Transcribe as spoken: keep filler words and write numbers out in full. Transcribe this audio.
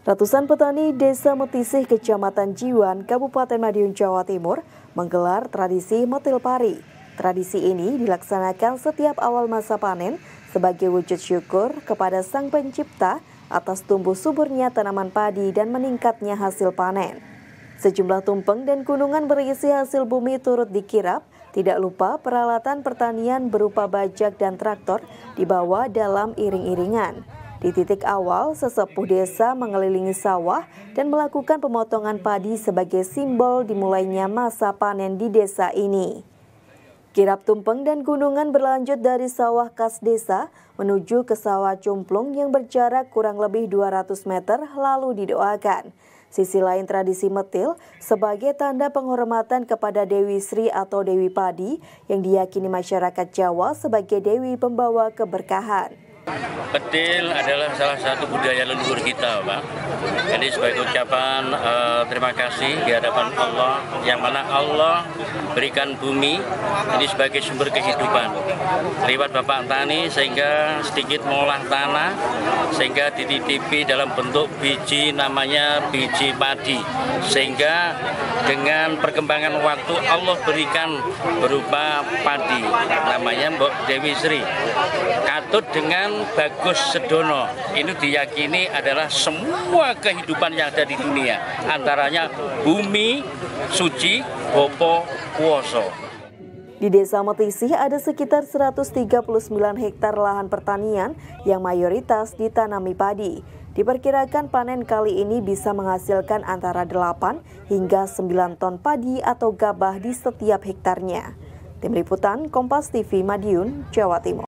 Ratusan petani Desa Metisih, Kecamatan Jiwan, Kabupaten Madiun, Jawa Timur, menggelar tradisi metil pari. Tradisi ini dilaksanakan setiap awal masa panen sebagai wujud syukur kepada Sang Pencipta atas tumbuh suburnya tanaman padi dan meningkatnya hasil panen. Sejumlah tumpeng dan gunungan berisi hasil bumi turut dikirap, tidak lupa peralatan pertanian berupa bajak dan traktor dibawa dalam iring-iringan. Di titik awal, sesepuh desa mengelilingi sawah dan melakukan pemotongan padi sebagai simbol dimulainya masa panen di desa ini. Kirap tumpeng dan gunungan berlanjut dari sawah kas desa menuju ke sawah cumplung yang berjarak kurang lebih dua ratus meter lalu didoakan. Sisi lain tradisi metil sebagai tanda penghormatan kepada Dewi Sri atau Dewi Padi yang diyakini masyarakat Jawa sebagai Dewi pembawa keberkahan. Petil adalah salah satu budaya leluhur kita, Pak. Jadi sebagai ucapan uh, terima kasih di hadapan Allah, yang mana Allah berikan bumi ini sebagai sumber kehidupan lewat Bapak Tani, sehingga sedikit mengolah tanah sehingga dititipi dalam bentuk biji, namanya biji padi, sehingga dengan perkembangan waktu Allah berikan berupa padi, namanya Mbok Dewi Sri. Katut dengan Bagus Sedono, ini diyakini adalah semua kehidupan yang ada di dunia, antaranya bumi, suci, bopo, kuoso. Di Desa Metisih ada sekitar seratus tiga puluh sembilan hektar lahan pertanian yang mayoritas ditanami padi. Diperkirakan panen kali ini bisa menghasilkan antara delapan hingga sembilan ton padi atau gabah di setiap hektarnya. Tim Liputan Kompas T V Madiun, Jawa Timur.